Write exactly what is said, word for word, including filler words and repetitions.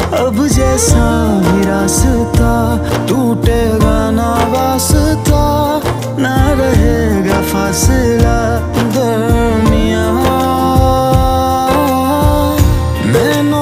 अब जैसा भी रास्ता टूटेगा ना वास्ता, ना रहेगा फासला दरमियां। नैनो